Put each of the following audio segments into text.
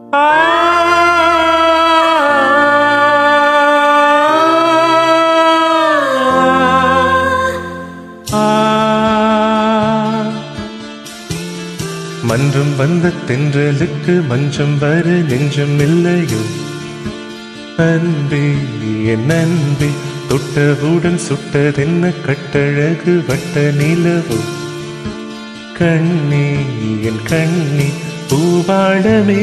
மன்றம் வந்த தென்றலுக்கு மஞ்சம் வர நெஞ்சம் இல்லையோ அன்பே என் அன்பே தொட்டவுடன் சுட்டதென்ன கட்டழகு வட்ட நிலவோ கண்ணே என் கண்ணே பூவாடமே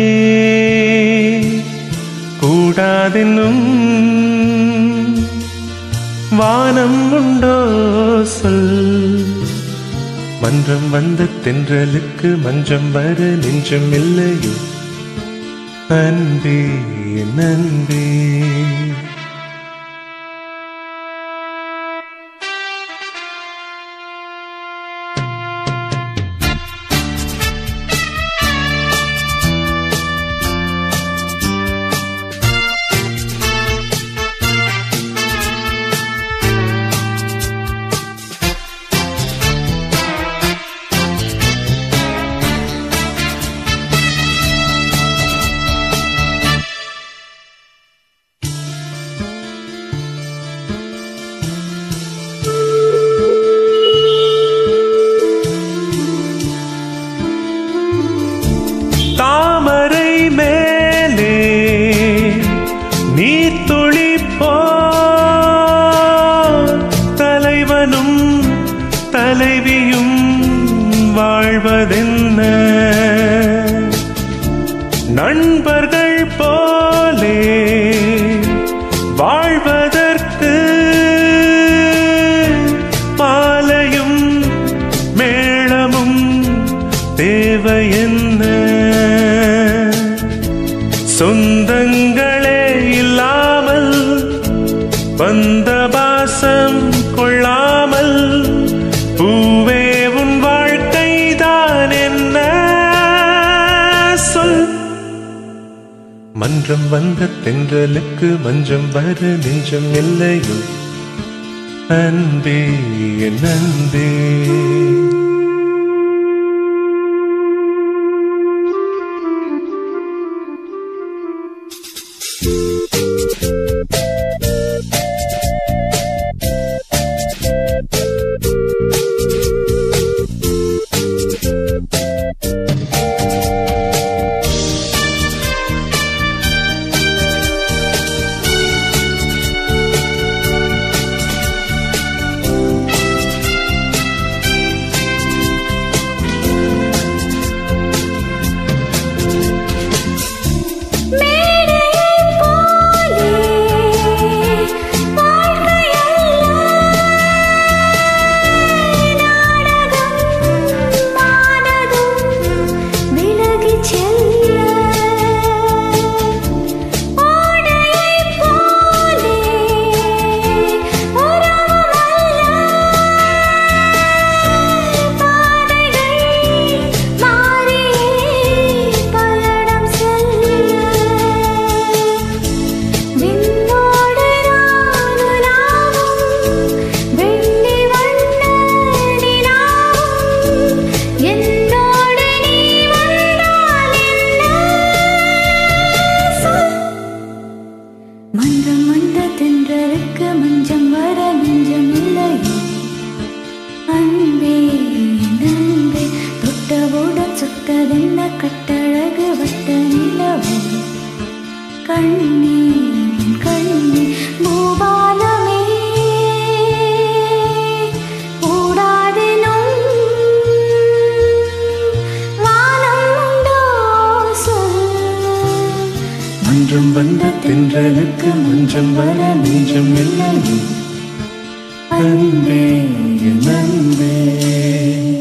கூடாதென்னும் வானம் உண்டோ சொல் மன்றம் வந்த தென்றலுக்கு மஞ்சம் வர நெஞ்சம் இல்லையோ அன்பே என் அன்பே தாமரை மேலே நீர் துளிப்போ தலைவனும் தலைவியும் வாழ்வதென்ன நண்பர்கள் போலே வாழ்வதற்கு மாலையும் மேளமும் தேவையென்ன சொந்தங்களே இல்லாமல் வந்த பாசம் கொள்ளாமல் பூவே உன் வாழ்க்கைதான் என்ன சொல் மன்றம் வந்த தென்றலுக்கு மஞ்சம் வர நெஞ்சம் இல்லையோ அன்பே என் அன்பே மன்றம் வந்த தென்றலுக்கு மஞ்சம் வர நெஞ்சம் இல்லையோ அன்பே நன்பே தொட்டவுடன் சுட்டதென்ன கட்டழகு வட்ட நிலவோ கண்ணே கண்ணே பூபாலமே கூடாதெனும் வானம் உண்டோ சொல் மன்றம் வந்த தென்றலுக்கு மஞ்சம் வர நெஞ்சம் இல்லையோ அன்பே என் அன்பே